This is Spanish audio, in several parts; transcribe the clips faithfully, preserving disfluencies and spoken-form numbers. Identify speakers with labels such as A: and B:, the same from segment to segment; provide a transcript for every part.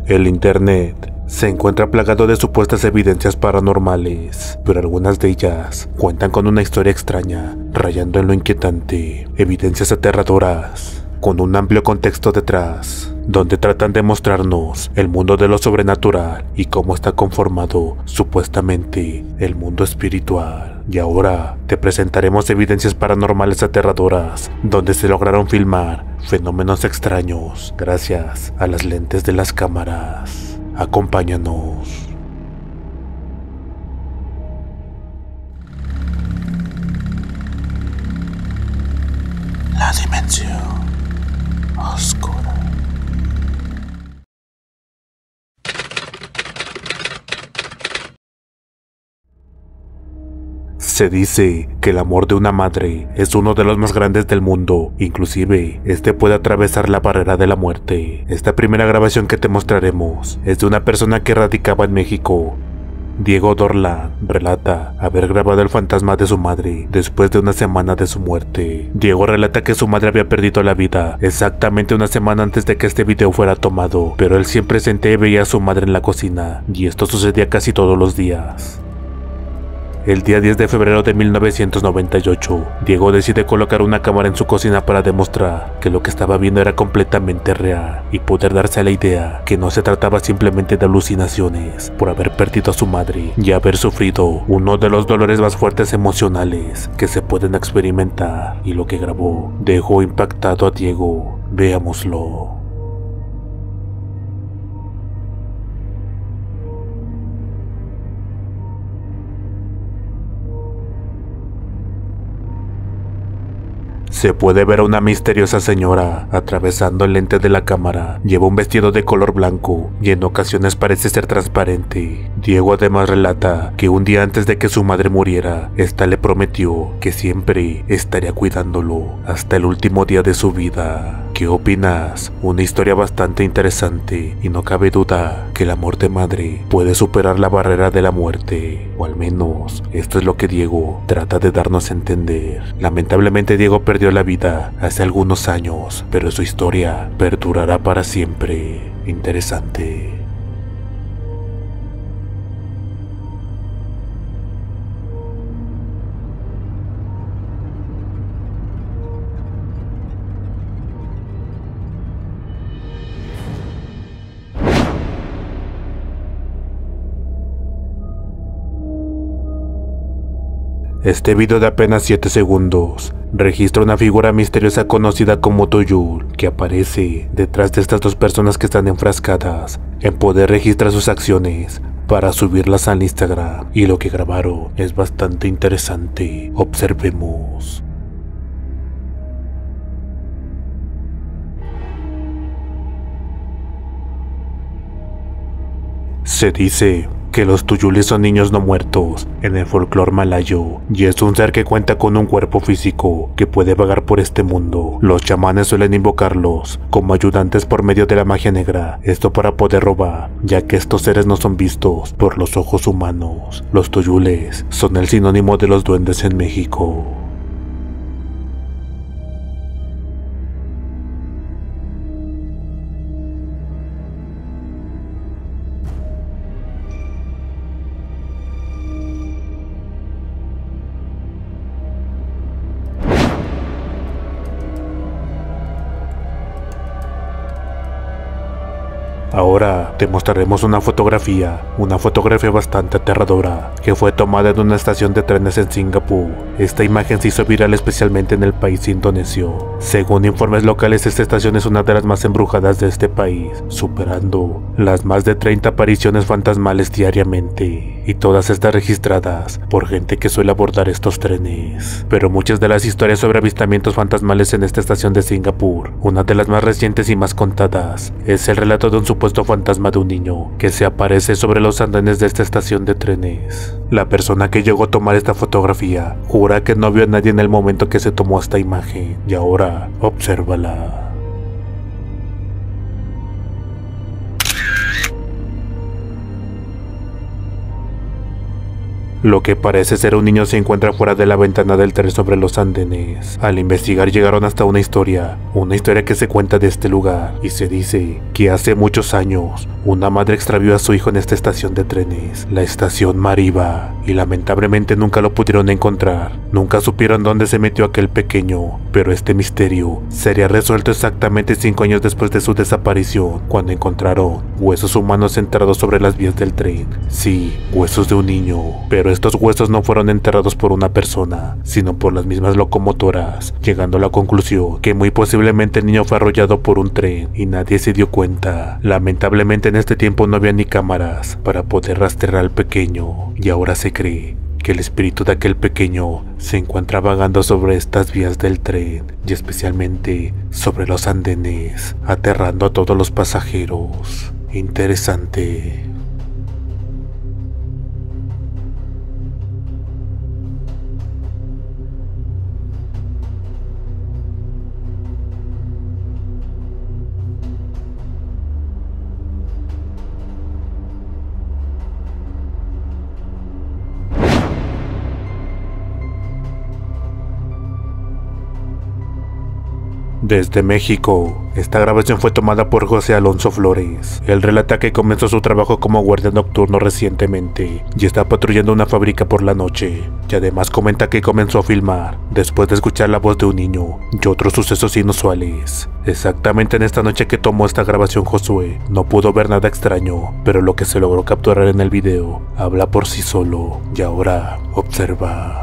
A: El internet se encuentra plagado de supuestas evidencias paranormales, pero algunas de ellas cuentan con una historia extraña, rayando en lo inquietante, evidencias aterradoras, con un amplio contexto detrás, donde tratan de mostrarnos el mundo de lo sobrenatural y cómo está conformado, supuestamente, el mundo espiritual. Y ahora te presentaremos evidencias paranormales aterradoras, donde se lograron filmar fenómenos extraños gracias a las lentes de las cámaras. Acompáñanos. La dimensión oscura. Se dice que el amor de una madre es uno de los más grandes del mundo, inclusive este puede atravesar la barrera de la muerte. Esta primera grabación que te mostraremos es de una persona que radicaba en México. Diego Dorlán relata haber grabado el fantasma de su madre después de una semana de su muerte. Diego relata que su madre había perdido la vida exactamente una semana antes de que este video fuera tomado, pero él siempre sentía y veía a su madre en la cocina, y esto sucedía casi todos los días. El día diez de febrero de mil novecientos noventa y ocho, Diego decide colocar una cámara en su cocina para demostrar que lo que estaba viendo era completamente real y poder darse a la idea que no se trataba simplemente de alucinaciones por haber perdido a su madre y haber sufrido uno de los dolores más fuertes emocionales que se pueden experimentar, y lo que grabó dejó impactado a Diego. Veámoslo. Se puede ver a una misteriosa señora atravesando el lente de la cámara. Lleva un vestido de color blanco y en ocasiones parece ser transparente. Diego además relata que un día antes de que su madre muriera, esta le prometió que siempre estaría cuidándolo hasta el último día de su vida. ¿Qué opinas? Una historia bastante interesante, y no cabe duda que el amor de madre puede superar la barrera de la muerte, o al menos esto es lo que Diego trata de darnos a entender. Lamentablemente Diego perdió la vida hace algunos años, pero su historia perdurará para siempre. Interesante. Este video de apenas siete segundos registra una figura misteriosa conocida como Tuyul, que aparece detrás de estas dos personas que están enfrascadas en poder registrar sus acciones para subirlas al Instagram, y lo que grabaron es bastante interesante. Observemos. Se dice que los tuyules son niños no muertos en el folclore malayo, y es un ser que cuenta con un cuerpo físico que puede vagar por este mundo. Los chamanes suelen invocarlos como ayudantes por medio de la magia negra, esto para poder robar, ya que estos seres no son vistos por los ojos humanos. Los tuyules son el sinónimo de los duendes en México. Ahora te mostraremos una fotografía, una fotografía bastante aterradora, que fue tomada en una estación de trenes en Singapur. Esta imagen se hizo viral especialmente en el país indonesio. Según informes locales, esta estación es una de las más embrujadas de este país, superando las más de treinta apariciones fantasmales diariamente, y todas estas registradas por gente que suele abordar estos trenes. Pero muchas de las historias sobre avistamientos fantasmales en esta estación de Singapur, una de las más recientes y más contadas, es el relato de un supuesto fantasma de un niño que se aparece sobre los andenes de esta estación de trenes. La persona que llegó a tomar esta fotografía jura que no vio a nadie en el momento que se tomó esta imagen, y ahora obsérvala. Lo que parece ser un niño se encuentra fuera de la ventana del tren sobre los andenes. Al investigar llegaron hasta una historia, una historia que se cuenta de este lugar, y se dice que hace muchos años Una madre extravió a su hijo en esta estación de trenes, la estación Mariba, y lamentablemente nunca lo pudieron encontrar. Nunca supieron dónde se metió aquel pequeño, pero este misterio sería resuelto exactamente cinco años después de su desaparición, cuando encontraron huesos humanos enterrados sobre las vías del tren. Sí, huesos de un niño, pero estos huesos no fueron enterrados por una persona, sino por las mismas locomotoras, llegando a la conclusión que muy posiblemente el niño fue arrollado por un tren y nadie se dio cuenta. Lamentablemente en este tiempo no había ni cámaras para poder rastrear al pequeño, y ahora se cree que el espíritu de aquel pequeño se encuentra vagando sobre estas vías del tren y especialmente sobre los andenes, aterrando a todos los pasajeros. Interesante. Desde México, esta grabación fue tomada por José Alonso Flores. Él relata que comenzó su trabajo como guardia nocturno recientemente y está patrullando una fábrica por la noche. Y además comenta que comenzó a filmar después de escuchar la voz de un niño y otros sucesos inusuales. Exactamente en esta noche que tomó esta grabación Josué, no pudo ver nada extraño, pero lo que se logró capturar en el video habla por sí solo. Y ahora, observa.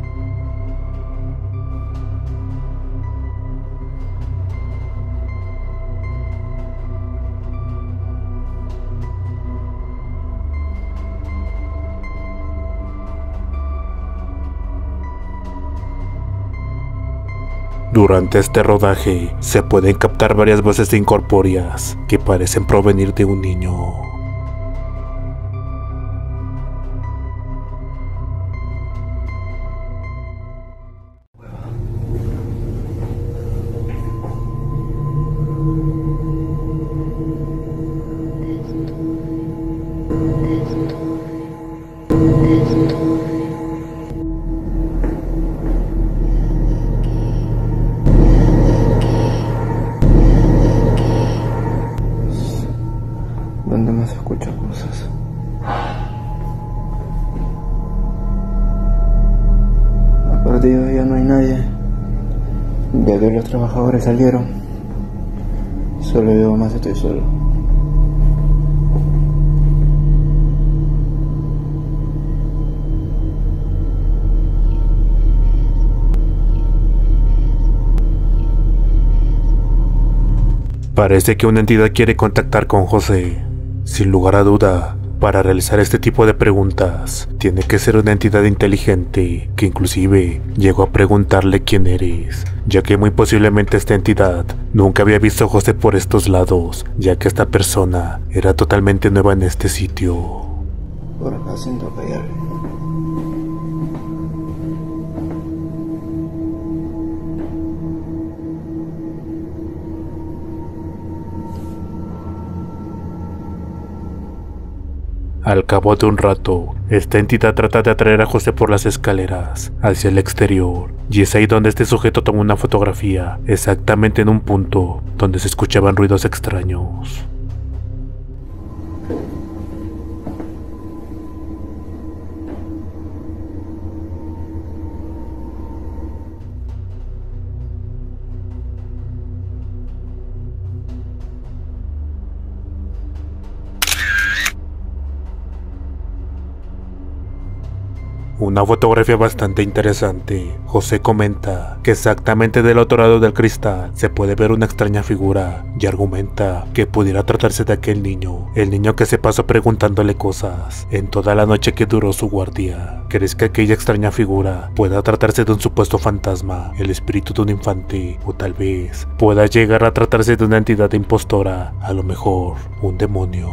A: Durante este rodaje se pueden captar varias voces incorpóreas que parecen provenir de un niño.
B: Donde más se escuchan cosas. Aparte de ya no hay nadie. Ya que los trabajadores salieron. Solo yo más estoy solo.
A: Parece que una entidad quiere contactar con José. Sin lugar a duda, para realizar este tipo de preguntas, tiene que ser una entidad inteligente, que inclusive llegó a preguntarle quién eres, ya que muy posiblemente esta entidad nunca había visto a José por estos lados, ya que esta persona era totalmente nueva en este sitio.
B: Por acá siento que hay algo.
A: Al cabo de un rato, esta entidad trata de atraer a José por las escaleras hacia el exterior, y es ahí donde este sujeto toma una fotografía, exactamente en un punto donde se escuchaban ruidos extraños. Una fotografía bastante interesante. José comenta que exactamente del otro lado del cristal se puede ver una extraña figura y argumenta que pudiera tratarse de aquel niño, el niño que se pasó preguntándole cosas en toda la noche que duró su guardia. ¿Crees que aquella extraña figura pueda tratarse de un supuesto fantasma, el espíritu de un infante, o tal vez pueda llegar a tratarse de una entidad impostora, a lo mejor un demonio?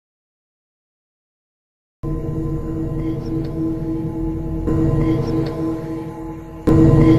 C: Test.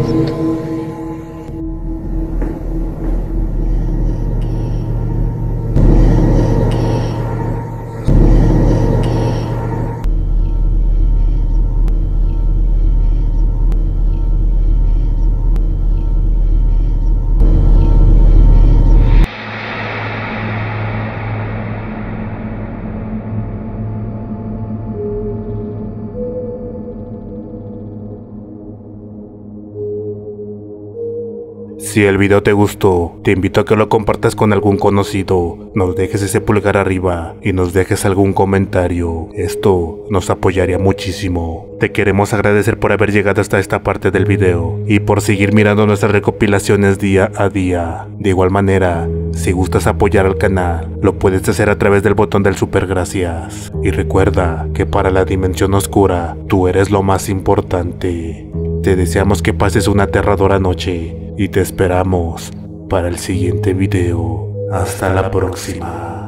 A: Si el video te gustó, te invito a que lo compartas con algún conocido, nos dejes ese pulgar arriba y nos dejes algún comentario. Esto nos apoyaría muchísimo. Te queremos agradecer por haber llegado hasta esta parte del video y por seguir mirando nuestras recopilaciones día a día. De igual manera, si gustas apoyar al canal, lo puedes hacer a través del botón del super gracias. Y recuerda que para la dimensión oscura, tú eres lo más importante. Te deseamos que pases una aterradora noche y te esperamos para el siguiente video. Hasta la próxima.